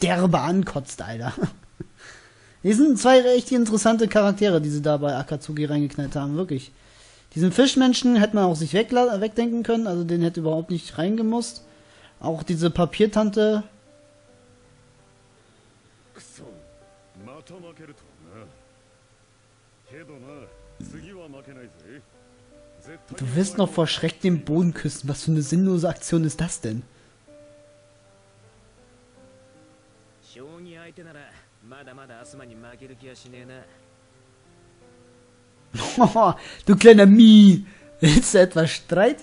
derbe ankotzt, Alter. Die sind zwei echt interessante Charaktere, die sie da bei Akatsuki reingeknallt haben, wirklich. Diesen Fischmenschen hätte man auch sich wegdenken können, also den hätte überhaupt nicht reingemusst. Auch diese Papiertante. Du wirst noch vor Schreck den Boden küssen. Was für eine sinnlose Aktion ist das denn? Oh, du kleiner Mie. Willst du etwas Streit?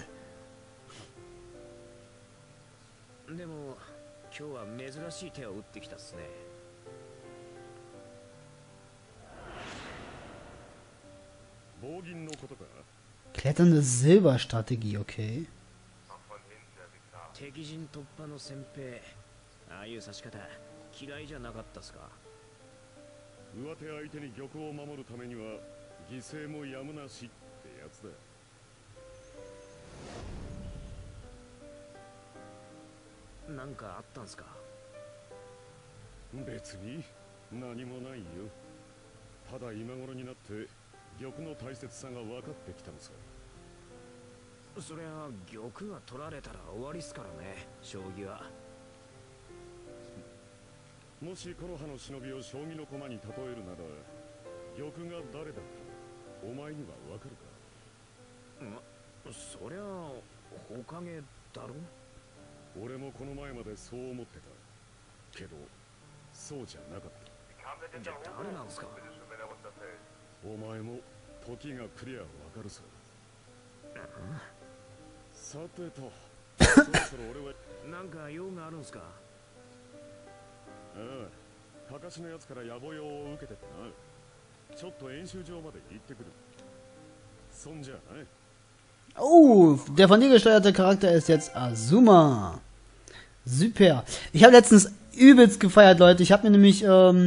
Kletternde Silberstrategie, okay. Oh, der von dir gesteuerte Charakter ist jetzt Azuma. Super. Ich habe letztens übelst gefeiert, Leute. Ich habe mir nämlich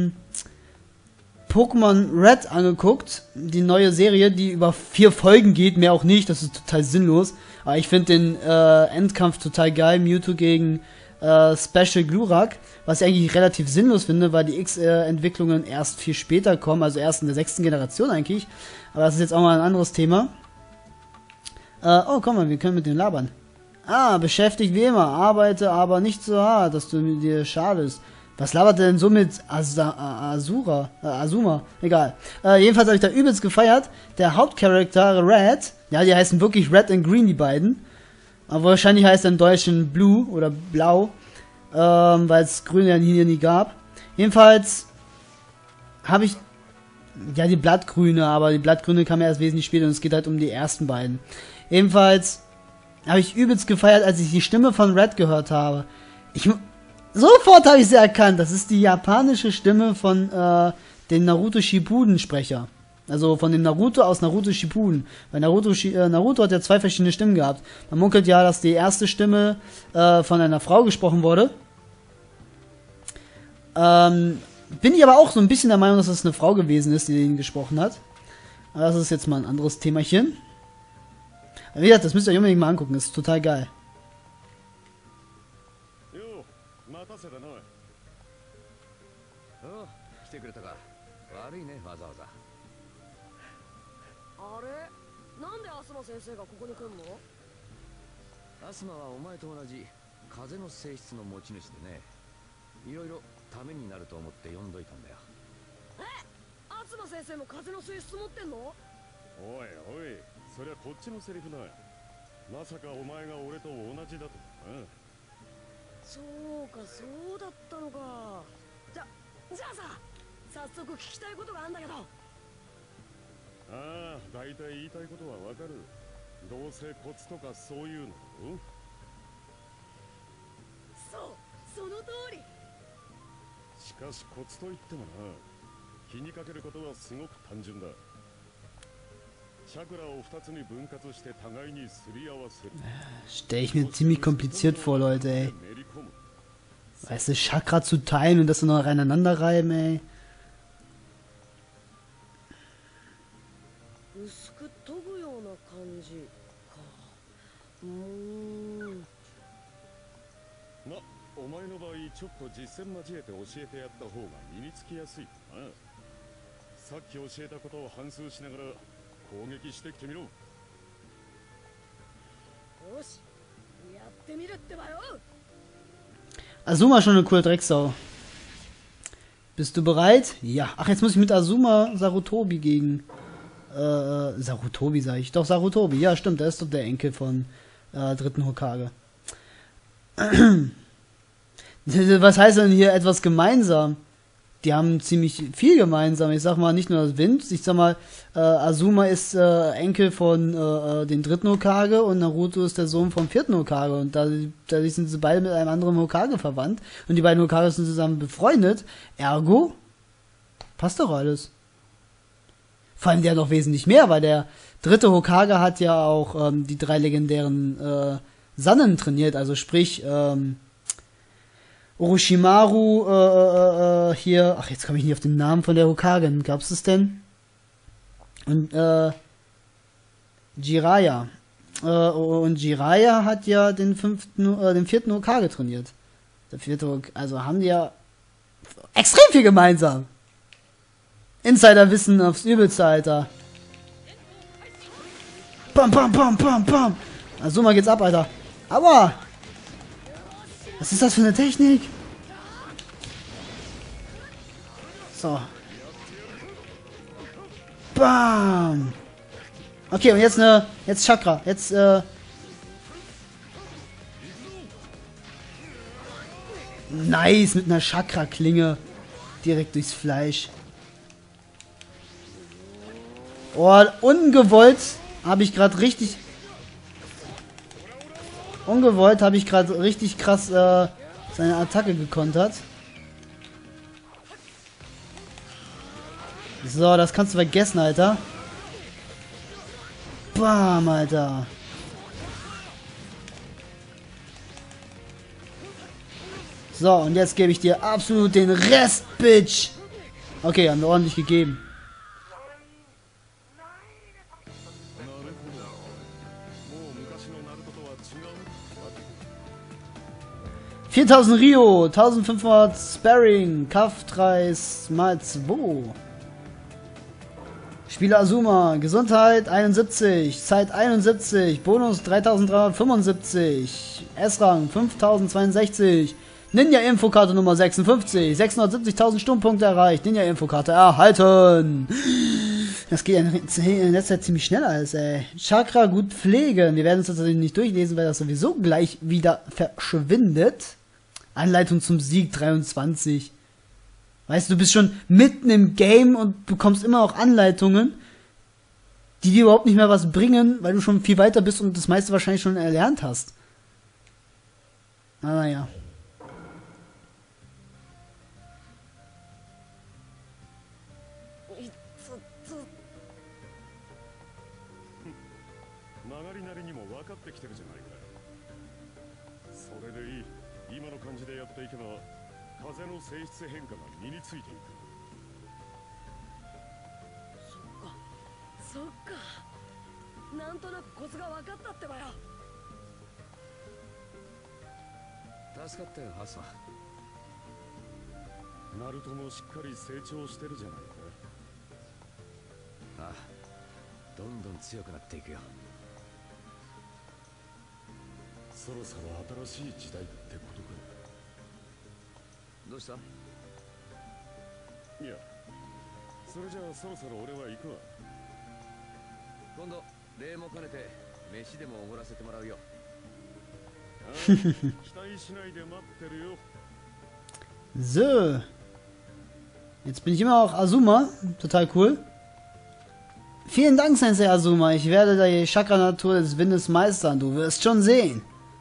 Pokémon Red angeguckt. Die neue Serie, die über 4 Folgen geht. Mehr auch nicht. Das ist total sinnlos. Aber ich finde den Endkampf total geil. Mewtwo gegen Special Glurak. Was ich eigentlich relativ sinnlos finde, weil die X-Entwicklungen erst viel später kommen. Also erst in der 6. Generation eigentlich. Aber das ist jetzt auch mal ein anderes Thema. Oh, komm mal, wir können mit dem labern. Ah, beschäftigt wie immer, arbeite aber nicht so hart, dass du dir schadest. Was labert denn so mit Azuma? Egal. Jedenfalls habe ich da übelst gefeiert. Der Hauptcharakter Red, ja, die heißen wirklich Red und Green, die beiden. Aber wahrscheinlich heißt er im Deutschen Blue oder Blau, weil es Grün ja hier nie gab. Jedenfalls habe ich, ja, die Blattgrüne, aber die Blattgrüne kam ja erst wesentlich später und es geht halt um die ersten beiden. Jedenfalls habe ich übelst gefeiert, als ich die Stimme von Red gehört habe. Sofort habe ich sie erkannt. Das ist die japanische Stimme von dem Naruto Shippuden Sprecher. Also von dem Naruto aus Naruto Shippuden. Weil Naruto hat ja 2 verschiedene Stimmen gehabt. Man munkelt ja, dass die erste Stimme von einer Frau gesprochen wurde. Bin ich aber auch so ein bisschen der Meinung, dass es eine Frau gewesen ist, die ihn gesprochen hat. Aber das ist jetzt mal ein anderes Themachen. Wie gesagt, das müsst ihr euch unbedingt mal angucken, das ist total geil. Stell ich mir ziemlich kompliziert vor, Leute, ey. Weißt du, Chakra zu teilen und das dann noch aneinander reiben, ey. ちょっと実践交えて教えてやった方が身につきやすいかな。さっき教えたことを反芻しながら攻撃してきてみろ。よし、やってみるってばよ。 Azuma ist schon eine coole Drecksau. Bist du bereit? Ja. Ach, jetzt muss ich mit Azuma Sarutobi gegen... Sarutobi sag ich. Doch, Sarutobi. Ja, stimmt. Der ist doch der Enkel von dritten Hokage. Was heißt denn hier etwas gemeinsam? Die haben ziemlich viel gemeinsam. Ich sag mal, nicht nur das Wind. Ich sag mal, Azuma ist Enkel von den dritten Hokage und Naruto ist der Sohn vom vierten Hokage. Und dadurch sind sie beide mit einem anderen Hokage verwandt. Und die beiden Hokage sind zusammen befreundet. Ergo, passt doch alles. Vor allem der noch wesentlich mehr, weil der dritte Hokage hat ja auch die 3 legendären Sannen trainiert. Also sprich, Orochimaru, hier, ach, jetzt komme ich nicht auf den Namen von der Hokagen, gab's es denn? Und, Jiraiya. Und Jiraiya hat ja den vierten Hokage trainiert. Der vierte Hokage, also haben die ja extrem viel gemeinsam. Insiderwissen aufs Übelste, Alter. Bam, bam, bam, bam, bam. Azuma geht's ab, Alter. Aua! Was ist das für eine Technik? So. Bam! Okay, und jetzt jetzt Chakra. Jetzt, nice, mit einer Chakra-Klinge. Direkt durchs Fleisch. Oh, ungewollt habe ich gerade richtig... Ungewollt habe ich gerade richtig krass seine Attacke gekontert. So, das kannst du vergessen, Alter. Bam, Alter. So, und jetzt gebe ich dir absolut den Rest, Bitch. Okay, haben wir ordentlich gegeben. 4000 Rio, 1500 Sparring, Kraftreis mal 2. Spieler Azuma, Gesundheit 71, Zeit 71, Bonus 3375, S-Rang 5062, Ninja-Infokarte Nummer 56, 670.000 Sturmpunkte erreicht, Ninja-Infokarte erhalten. Das geht in letzter Zeit ziemlich schnell alles, ey. Chakra gut pflegen. Wir werden uns das natürlich nicht durchlesen, weil das sowieso gleich wieder verschwindet. Anleitung zum Sieg 23. Weißt du, du bist schon mitten im Game und bekommst immer auch Anleitungen, die dir überhaupt nicht mehr was bringen, weil du schon viel weiter bist und das meiste wahrscheinlich schon erlernt hast. Aber ja. Naruto もしっかり成長してるじゃないか。 ああ、どんどん強くなっていくよ。 そろそろ新しい時代ってことか。 どうした？ いや、それじゃあそろそろ俺は行くわ。 今度礼も兼ねて飯でもおごらせてもらうよ。 期待しないで待ってるよ。 So. Jetzt bin ich immer auch Azuma. Total cool. Vielen Dank, Sensei Azuma. Ich werde die Chakra-Natur des Windes meistern. Du wirst schon sehen.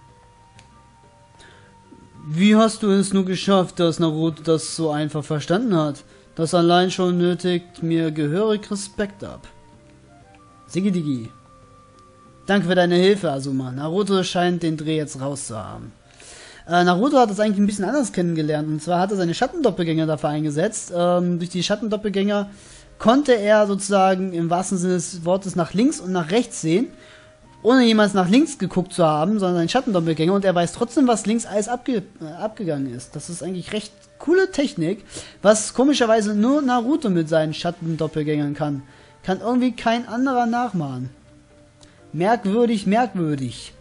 Wie hast du es nur geschafft, dass Naruto das so einfach verstanden hat? Das allein schon nötigt mir gehörig Respekt ab. Sigidigi. Danke für deine Hilfe, Azuma. Naruto scheint den Dreh jetzt raus zu haben. Naruto hat das eigentlich ein bisschen anders kennengelernt. Und zwar hat er seine Schattendoppelgänger dafür eingesetzt. Durch die Schattendoppelgänger konnte er sozusagen im wahrsten Sinne des Wortes nach links und nach rechts sehen. ohne jemals nach links geguckt zu haben, sondern ein Schattendoppelgänger, und er weiß trotzdem, was links alles abgegangen ist. Das ist eigentlich recht coole Technik, was komischerweise nur Naruto mit seinen Schattendoppelgängern kann. Kann irgendwie kein anderer nachmachen. Merkwürdig, merkwürdig.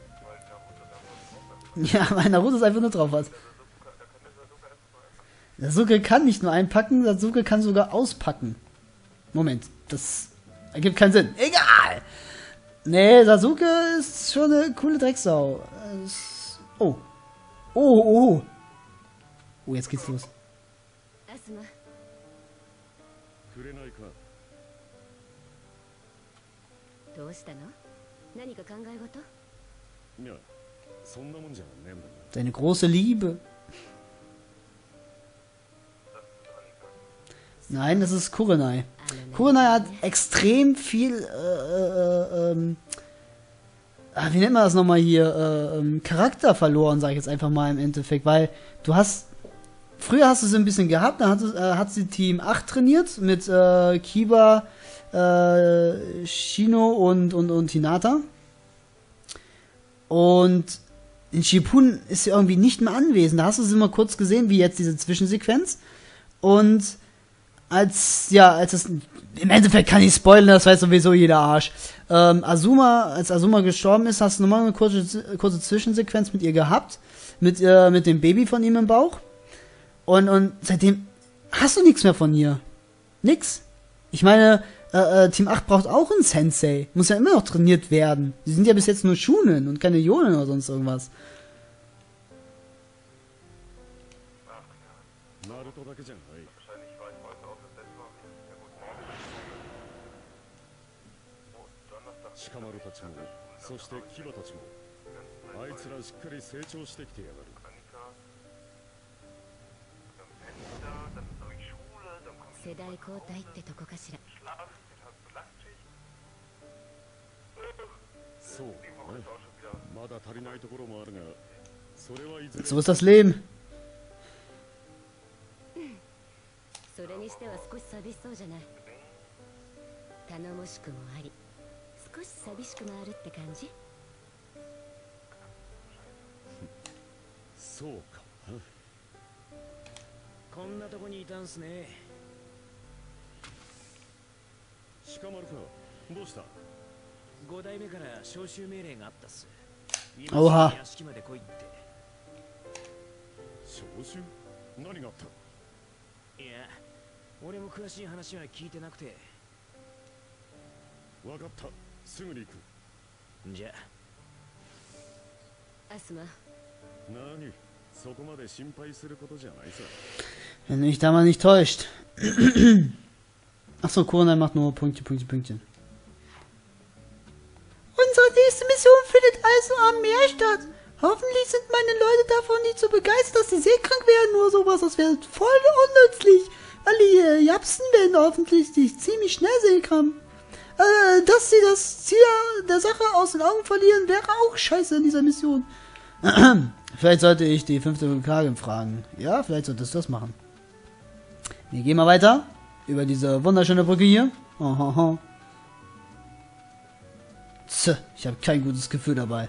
Ja, weil Naruto es einfach nur drauf hat. Sasuke kann nicht nur einpacken, Sasuke kann sogar auspacken. Moment, das ergibt keinen Sinn. Egal! Nee, Sasuke ist schon eine coole Drecksau. Oh. Oh, jetzt geht's los. アスマくれないか。 どうしたの？何か考え事？ いや、そんなもんじゃねえんだが。 Deine große Liebe. Nein, das ist Kurenai. Kurenai hat extrem viel, wie nennt man das nochmal hier, Charakter verloren, sage ich jetzt einfach mal im Endeffekt, weil du hast, früher hast du sie ein bisschen gehabt, dann hat sie Team 8 trainiert mit Kiba, Shino und Hinata. Und in Shippuden ist sie irgendwie nicht mehr anwesend. Da hast du sie mal kurz gesehen, wie jetzt diese Zwischensequenz. Und als es, im Endeffekt kann ich spoilern, das weiß sowieso jeder Arsch. Als Azuma gestorben ist, hast du nochmal eine kurze Zwischensequenz mit ihr gehabt. Mit dem Baby von ihm im Bauch. Und seitdem hast du nichts mehr von ihr. Nix. Ich meine, Team 8 braucht auch einen Sensei. Muss ja immer noch trainiert werden. Die sind ja bis jetzt nur Shunen und keine Jonen oder sonst irgendwas. ナルトだけじゃない。鹿丸たちも、そしてキバたちも、あいつらしっかり成長してきてやがる。 世代交代ってとこかしら。 そうだね。まだ足りないところもあるが、それはいずれ。 So ist das Leben. それにしては少し寂しそうじゃない。頼もしくもあり、少し寂しくもあるって感じ。 そうかな。 こんなとこにいたんすね。 鹿丸か、どうした 5代目から招集命令があったっす。 おは屋敷まで来いって。 招集何があった？ いや、俺も詳しい話は聞いてなくて。 わかった、すぐに行く。 じゃアスマ。 何、そこまで心配することじゃないさ。 Wenn mich da mal nicht täuscht. Achso, Kurenai macht nur Pünktchen. Unsere nächste Mission findet also am Meer statt. Hoffentlich sind meine Leute davon nicht so begeistert, dass sie seekrank werden oder sowas. Das wäre voll unnützlich. Weil die Japsen werden offensichtlich ziemlich schnell seekrank. Dass sie das Ziel der Sache aus den Augen verlieren, wäre auch scheiße in dieser Mission. Vielleicht sollte ich die 5. Hokage fragen. Ja, vielleicht solltest du das machen. Wir gehen mal weiter. Über diese wunderschöne Brücke hier. Ohoho. Tch, ich habe kein gutes Gefühl dabei.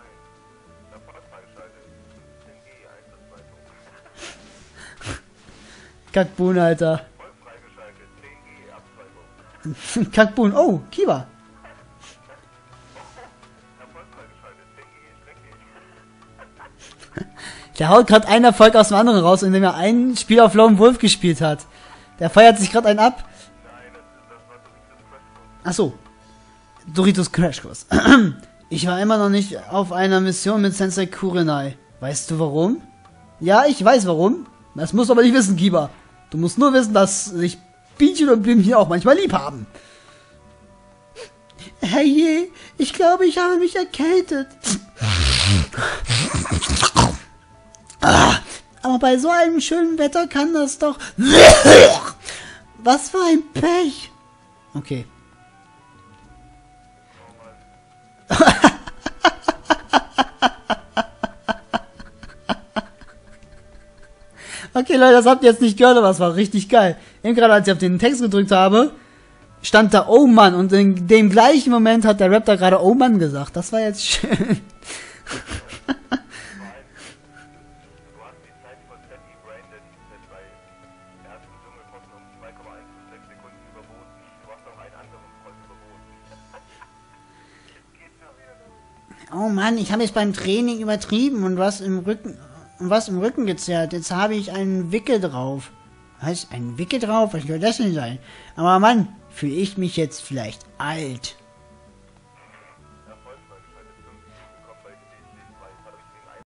Kackboon, Alter. Kackboon. Oh, Kiba. Der haut gerade einen Erfolg aus dem anderen raus, indem er ein Spiel auf Lone Wolf gespielt hat. Der feiert sich gerade einen ab. Achso. Doritos Crash Course. Ich war immer noch nicht auf einer Mission mit Sensei Kurenai. Weißt du warum? Ja, ich weiß warum. Das musst du aber nicht wissen, Kiba. Du musst nur wissen, dass sich Bienchen und Blümchen auch manchmal lieb haben. Hey, ich glaube, ich habe mich erkältet. Aber bei so einem schönen Wetter kann das doch... Was für ein Pech. Okay. Okay, Leute, das habt ihr jetzt nicht gehört, aber es war richtig geil. Eben gerade, als ich auf den Text gedrückt habe, stand da Oh Mann und in dem gleichen Moment hat der Raptor gerade Oh Mann gesagt. Das war jetzt schön. Du hast die Zeit von Sandy Brandon bei ersten Dschungelposten um 2,156 Sekunden überboten. Du hast noch einen anderen Freund überboten. Geht schon wieder los. Oh Mann, ich habe jetzt beim Training übertrieben und was im Rücken gezerrt. Jetzt habe ich einen Wickel drauf. Was? Ein Wickel drauf? Was soll das denn sein? Aber Mann, fühle ich mich jetzt vielleicht alt?